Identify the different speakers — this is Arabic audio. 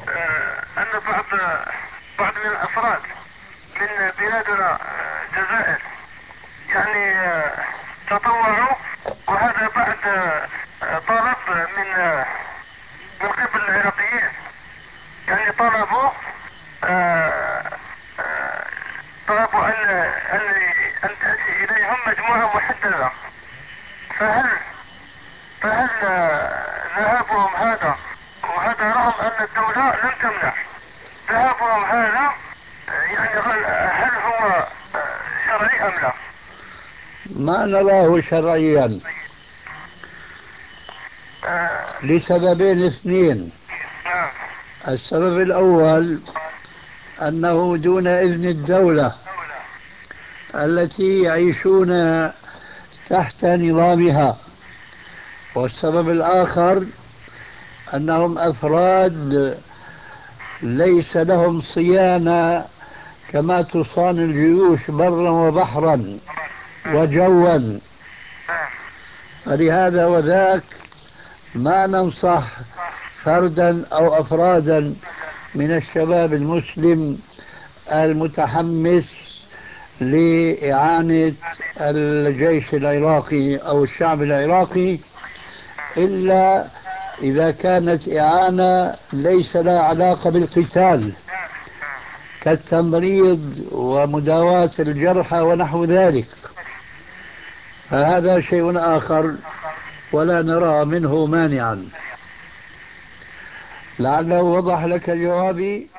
Speaker 1: أن بعض من الأفراد من بلادنا الجزائر يعني تطوعوا، وهذا بعد طلب من قبل العراقيين. يعني طلبوا طلبوا أن تأتي إليهم مجموعة محددة. فهل ذهابهم هذا، وهذا رغم أن الدولة لم تمنح ذهابهم هذا، يعني هل هو شرعي أم لا؟
Speaker 2: ما نراه شرعيا لسببين اثنين.
Speaker 1: نعم.
Speaker 2: السبب الأول أنه دون إذن الدولة التي يعيشون تحت نظامها، والسبب الآخر أنهم أفراد ليس لهم صيانة كما تصان الجيوش برا وبحرا وجوا. فلهذا وذاك ما ننصح فردا أو أفرادا من الشباب المسلم المتحمس لإعانة الجيش العراقي أو الشعب العراقي إلا إذا كانت إعانة ليس لها علاقة بالقتال، كالتمريض ومداواة الجرحى ونحو ذلك، فهذا شيء آخر ولا نرى منه مانعا. لعله وضح لك جوابي.